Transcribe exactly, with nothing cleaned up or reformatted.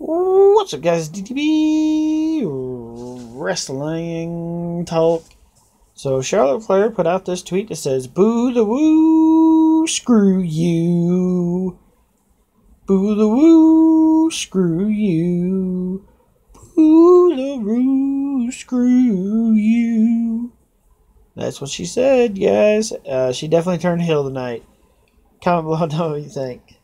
What's up, guys? D T M P Wrestling Talk. So Charlotte Flair put out this tweet that says, "Boo the woo, screw you. Boo the woo, screw you. Boo the woo, screw you." That's what she said, guys. Uh, she definitely turned heel tonight. Comment below, know what you think.